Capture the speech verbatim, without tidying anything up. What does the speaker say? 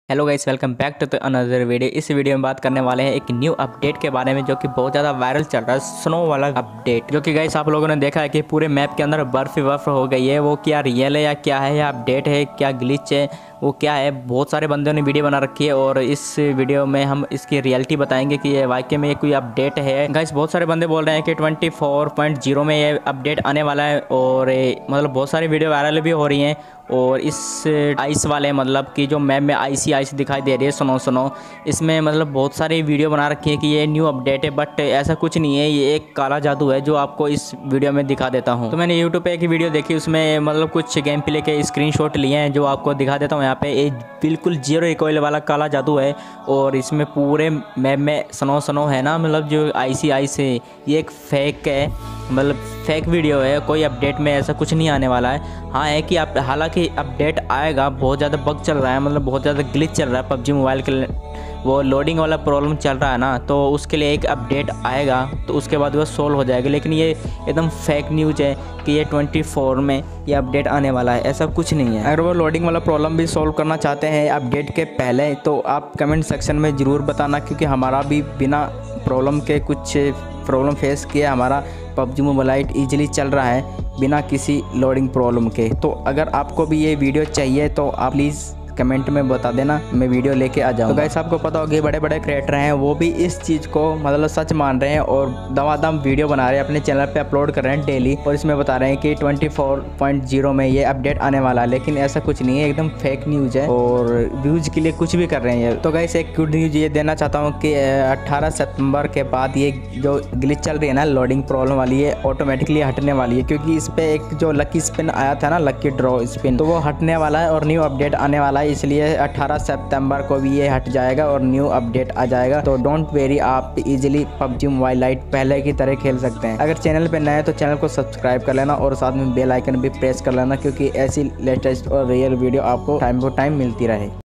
Hello guys, welcome back to the another video. इस video में बात करने वाले हैं एक न्यू अपडेट के बारे में जो कि बहुत ज़्यादा वायरल चल रहा है, स्नो वाला अपडेट। जो कि गाइस आप लोगों ने देखा है कि पूरे मैप के अंदर बर्फ ही बर्फ हो गई है। वो क्या रियल है या क्या है, या अपडेट है, क्या ग्लिच है, वो क्या है। बहुत सारे बंदों ने वीडियो बना रखी है और इस वीडियो में हम इसकी रियलिटी बताएंगे कि ये वाकई में ये कोई अपडेट है। गाइस बहुत सारे बंदे बोल रहे हैं कि ट्वेंटी फोर पॉइंट ज़ीरो में ये अपडेट आने वाला है और मतलब बहुत सारी वीडियो वायरल भी हो रही हैं। और इस आइस वाले मतलब कि जो मैप में आइसी आइस दिखाई दे रही है, सुनो सुनो, इसमें मतलब बहुत सारी वीडियो बना रखी है कि ये न्यू अपडेट है, बट ऐसा कुछ नहीं है। ये एक काला जादू है जो आपको इस वीडियो में दिखा देता हूँ। तो मैंने यूट्यूब पे एक वीडियो देखी, उसमें मतलब कुछ गेम प्ले के स्क्रीनशॉट लिए हैं जो आपको दिखा देता हूँ। यहाँ पे एक बिल्कुल जीरो रिकॉइल वाला काला जादू है और इसमें पूरे मैप में स्नो स्नो है ना, मतलब जो आइसी आइस है, ये एक फेक है, मतलब फेक वीडियो है। कोई अपडेट में ऐसा कुछ नहीं आने वाला है। हाँ है कि आप हालांकि अपडेट आएगा, बहुत ज़्यादा बग चल रहा है, मतलब बहुत ज़्यादा ग्लिच चल रहा है पबजी मोबाइल के, वो लोडिंग वाला प्रॉब्लम चल रहा है ना, तो उसके लिए एक अपडेट आएगा तो उसके बाद वो सोल्व हो जाएगा। लेकिन ये एकदम फेक न्यूज़ है कि ये ट्वेंटी फोर में ये अपडेट आने वाला है, ऐसा कुछ नहीं है। अगर वो लोडिंग वाला प्रॉब्लम भी सोल्व करना चाहते हैं अपडेट के पहले तो आप कमेंट सेक्शन में ज़रूर बताना, क्योंकि हमारा भी बिना प्रॉब्लम के कुछ प्रॉब्लम फेस किया हमारा पबजी मोबाइल ईजिली चल रहा है बिना किसी लोडिंग प्रॉब्लम के। तो अगर आपको भी ये वीडियो चाहिए तो आप प्लीज़ कमेंट में बता देना, मैं वीडियो लेके आ जाऊँगा। तो गाइस आपको पता होगा बड़े बड़े क्रिएटर हैं वो भी इस चीज़ को मतलब सच मान रहे हैं और दमादम वीडियो बना रहे हैं, अपने चैनल पे अपलोड कर रहे हैं डेली, और इसमें बता रहे हैं कि ट्वेंटी फोर पॉइंट ज़ीरो में ये अपडेट आने वाला है। लेकिन ऐसा कुछ नहीं है, एकदम फेक न्यूज़ है और व्यूज़ के लिए कुछ भी कर रहे हैं ये। तो गाइस एक गुड न्यूज़ ये देना चाहता हूँ कि अट्ठारह सितंबर के बाद ये जो ग्लिच चल रही है ना लोडिंग प्रॉब्लम वाली, ये ऑटोमेटिकली हटने वाली है, क्योंकि इस पर एक जो लकी स्पिन आया था ना, लकी ड्रॉ स्पिन, तो वो हटने वाला है और न्यू अपडेट आने वाला है। इसलिए अठारह सितंबर को भी ये हट जाएगा और न्यू अपडेट आ जाएगा। तो डोंट वेरी, आप इजीली पबजी मोबाइल लाइट पहले की तरह खेल सकते हैं। अगर चैनल पे नए हैं तो चैनल को सब्सक्राइब कर लेना और साथ में बेल आइकन भी प्रेस कर लेना, क्योंकि ऐसी लेटेस्ट और रियल वीडियो आपको टाइम टू टाइम मिलती रहे।